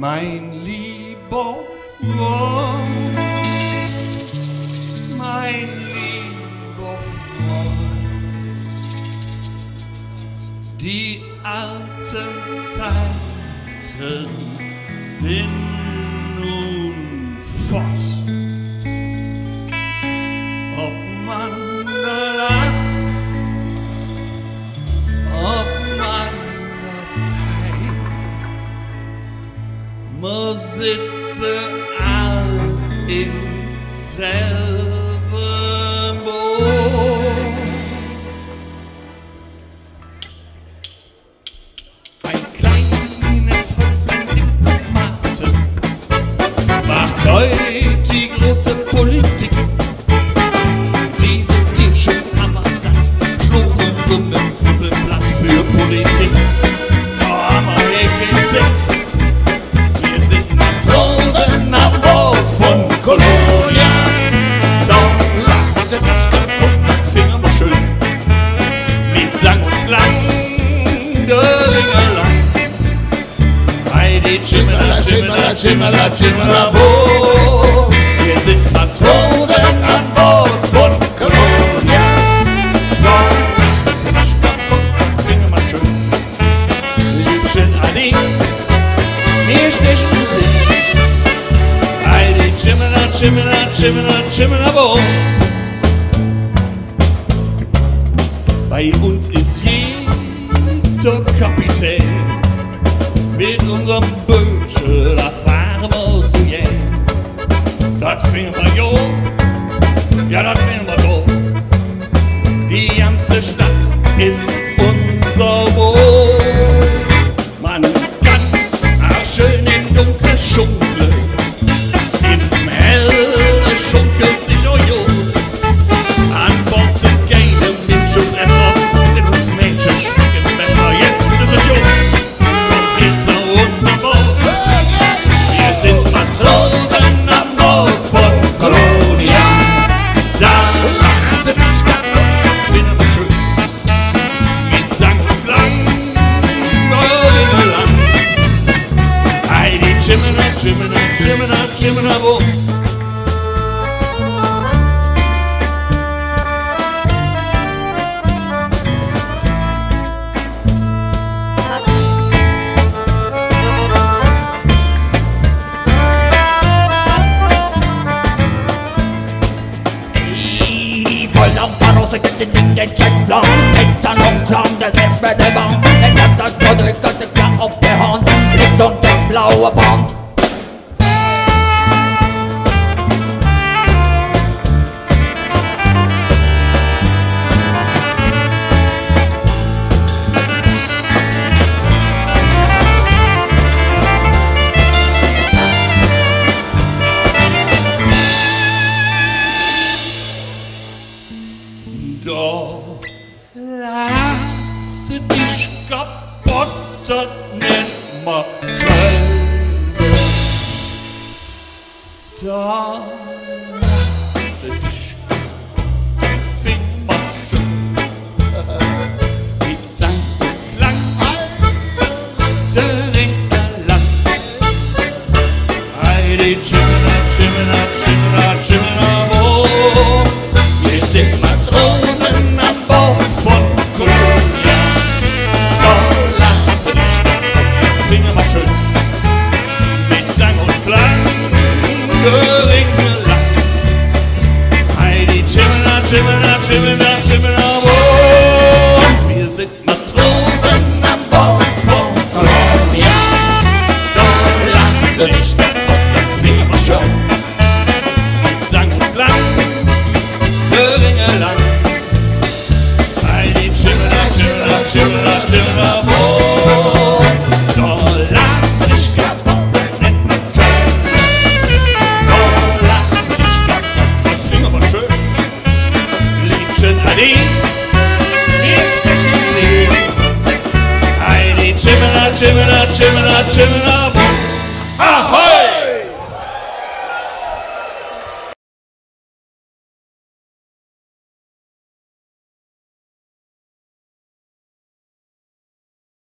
Mein lieber Freund, mein lieber Freund, die alten Zeiten sind nun fort. Ob man lacht, ob man weint, man sitze all im selben Boot. Ein kleines Häuflein Diplomaten macht heute die große Politik. Diese Tierchen hammersatt schluchen so mit Krüppelblatt für Politik. Da haben wir gesehen, wir sind Matrosen an Bord von Kolonia. Da lacht der Tisch kaputt, mein Finger mal schön mit Sang und Klang, der Ringelang. Heidi, Chimmela, Chimmela, Chimmela, Chimmela, wo? Wir sind Matrosen an Bord von Kolonia. Da lacht der Tisch kaputt, mein Finger mal schön. Liebchen Adi, wir stechen sich. Heidi, Chimmela, Chimmela, Chimmela, Chimmela, wo? Bei uns ist jeder Kapitän. Mit unserem Bötchen, da fahren wir so jäh. Das finden wir jo, ja, das finden wir do. Die ganze Stadt ist unser Boot. Man kann auch schön im Dunkeln schunkeln, im Hellen schunkelt sich auch gut. An Bord sind keine Menschenfresser, denn uns Menschen schmecken besser. Jetzt ist es gut. Wir sind Matrosen an Bord von Kolonia. Da lacht der Tisch kaputt, finden wir schön. Mit Sang und Klang, Ringelang. Heidi, Chimmela, Chimmela, Chimmela, Chimmela, wo? Den Ding, den Checkplan, Hintern und Klang, der Neffe der Band. Den hat das Produkt, das der Klang auf der Hand, liegt unter dem blauen Band. Doch lasse dich kaputt, das nennt man Köln. Da lasse dich kaputt, find man schön. Mit Sang und Klang, der Ringelang. Heidi, Chimmela, Chimmela, Chimmela, Chimmela, wo? Wir sind Matrosen an Bord von Kolonia. Da lasse dich kaputt, Finger mal schön. Mit Sang und Klang, der Ringelang. Heidi, Chimmela, Chimmela, Chimmela, Chimmela, wo? Wir sind Matrosen an Bord von Kolonia. Da lasse dich